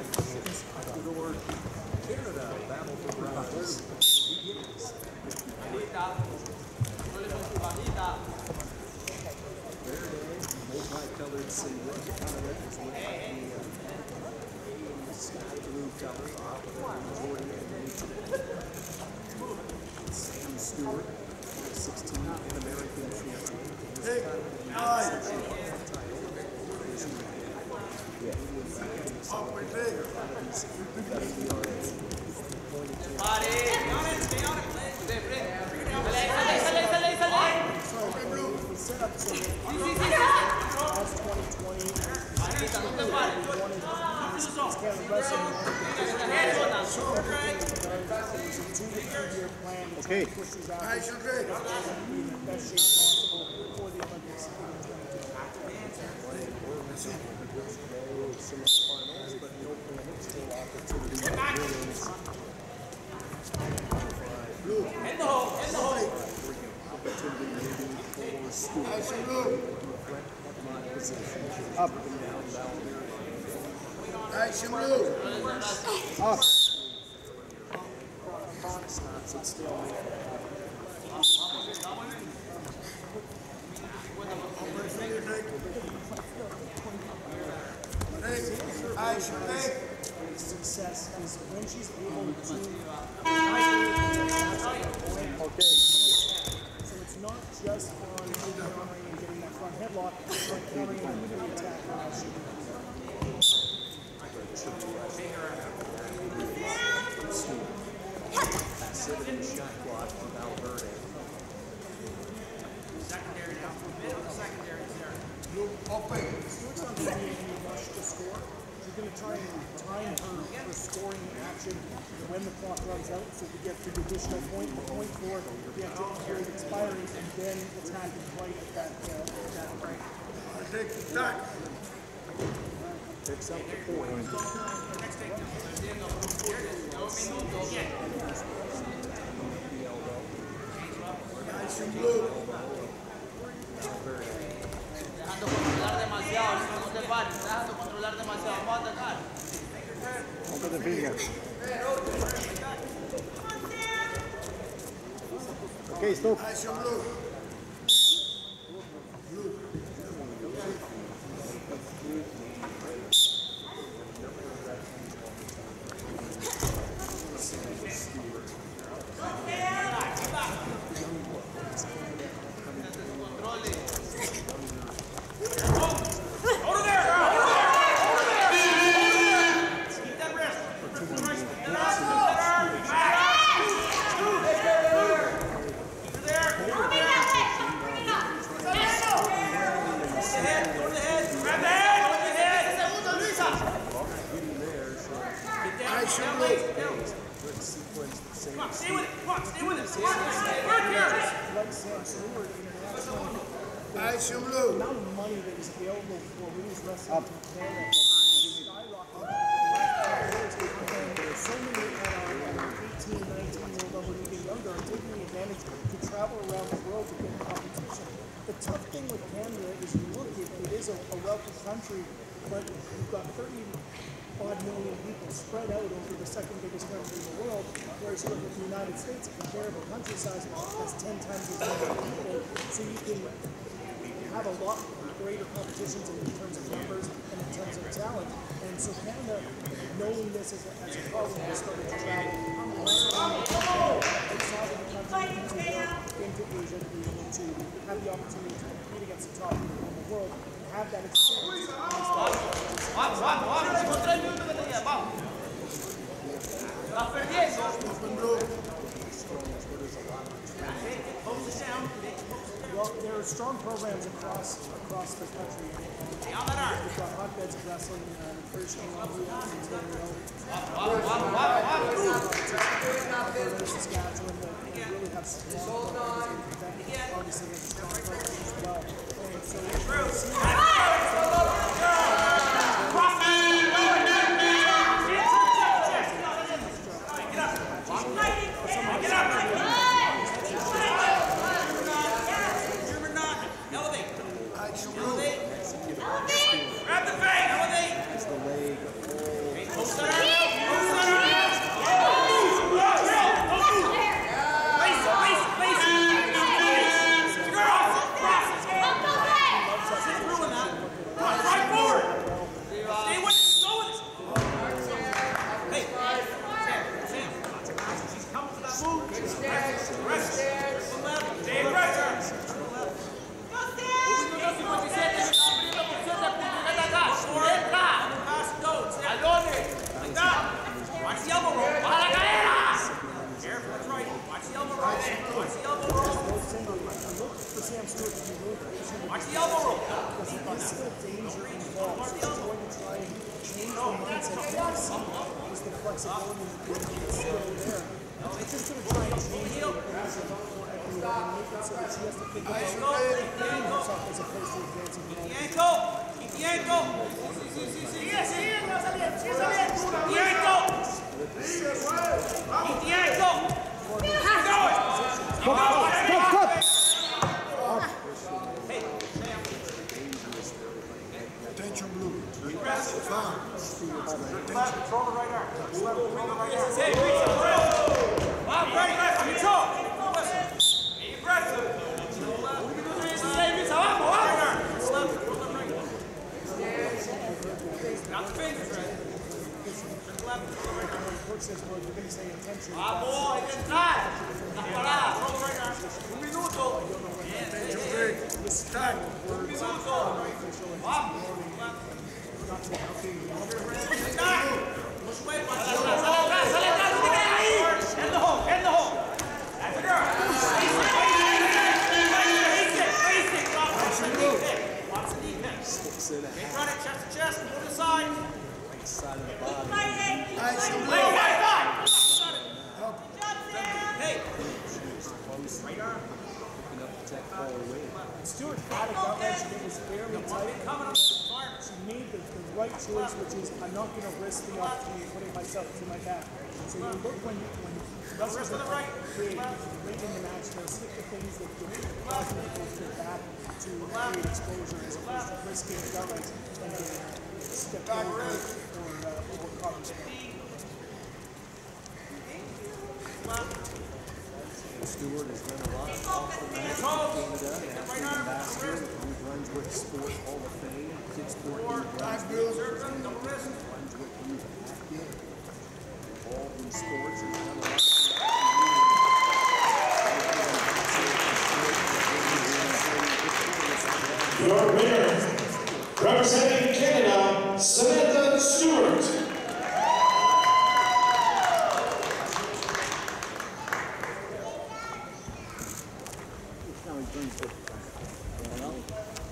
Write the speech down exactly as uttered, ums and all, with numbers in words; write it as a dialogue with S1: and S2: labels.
S1: Ecuador, Canada battle for bronze begins. Verde, multicolored singlet, kind of representing the uh, sky blue color off of the majority of the nation. Sam Stewart, sixteen, an American champion. Hey, nice.
S2: Okay.
S1: Up.
S3: Action blue.
S1: Up.
S3: Action blue.
S4: Success is when she's able to
S1: Okay.
S4: so it's not just on countering and getting that front headlock, but countering and the attack.
S1: Seven shot block from Valverde.
S5: Secondary now. Middle secondary there.
S3: Open.
S4: Stewart's not going to be any rush to score. You're going to try and time her, her scoring action when the clock runs out, so we get to the additional point, the point for the activity period expiring, and then attack and fight at that, uh, at that break.
S3: Take the tack.
S1: Picks up the point.
S5: Next take down. Here it is. No minuto yet.
S3: Action blue.
S5: Dejando controlar demasiado. No te pares. Dejando controlar demasiado. Vamos a atacar.
S2: Open the finger. Okay, stop.
S3: Action blue.
S5: Stay with it. Come on, stay with it. Work here.
S4: Like Sam Stewart, international,
S3: Action
S4: the
S3: blue.
S4: amount of money that is available for women's wrestling in Canada skyrocketed. There's so many that are eighteen, nineteen year old level, even younger, are taking advantage to travel around the world to get competition. The tough thing with Canada is you look, it, it is a, a wealthy country, but you've got thirty odd million people spread out over the second biggest country in the world, whereas you look at the United States, a comparable country size has ten times as many people, so you can have a lot greater competitions in terms of numbers and in terms of talent. And so Canada, knowing this as a, as a problem, has started to travel outside of the country into Europe, into Asia, to be able to have the opportunity to compete against the top people in the world, and have that experience.
S5: Vamos, vamos, vamos. Con tres minutos que tenía. Vamos. Estás perdiendo.
S4: Well, there are strong programs across across the country. We've got hotbeds of wrestling in British Columbia, Ontario, Saskatchewan, that really have strong programs in Quebec. Obviously, there's strong programs as well. And so we're seeing
S5: Grab the bag, elevate!
S1: As the leg, oh,
S4: danger involved. So she's going to try and change the mindset. What we see is the flexibility and the skill there. It's just going to try and change the equation for everyone and make it so that she has to think about defending herself as opposed to advancing the ball.
S5: Ankle! Keep the ankle! Sigue, sigue, no saliendo, sigue saliendo. Keep the ankle! Keep the ankle! Keep going! Keep going!
S2: Stop, stop!
S3: Attention, blue. Foul.
S5: Control the right arm. Control the right arm. Hey, reach up, real. Wow, great. Control. Be aggressive. Hey, reach abajo, abajo. Not the fingers, right? Vamos, intentar. La parada, control the right arm. Un minuto.
S3: Attention, break. Tackle.
S5: Un minuto. Vamos. Push away, sale atrás, sale atrás, sale atrás, no te quedes ahí. Get in the hole, get in the hole. That's the girl. Face it, face it, drop it, the deep hip. Watch the deep hip.
S1: Sticks in a
S5: Okay,
S1: half
S5: run it, chest to chest, pull to the side.
S1: right side of the body.
S3: Ice and
S5: Lay
S3: blue.
S5: right side. Hey.
S1: Right arm. Picking up the tech ball away.
S4: Stewart had a gut wrench and it was fairly tight.
S5: Coming up the environment.
S4: She made the, the right choice, which is I'm not going to risk the opportunity of putting myself to my back. So you look when you, when wrestlers are right, big, late in the match, they'll stick to things that can cause them to go to their back to create exposure as opposed to risking a gut wrench and getting stepped over or uh, overcome.
S1: Stewart has done a lot off the mat in Canada, athlete ambassador with New Brunswick Sport Hall of Fame, Kids Sport New Brunswick, Brunswick Youth Active, involved in sports and done a lot of
S6: Your winner, representing Canada, Samantha Stewart.
S2: Now he brings it.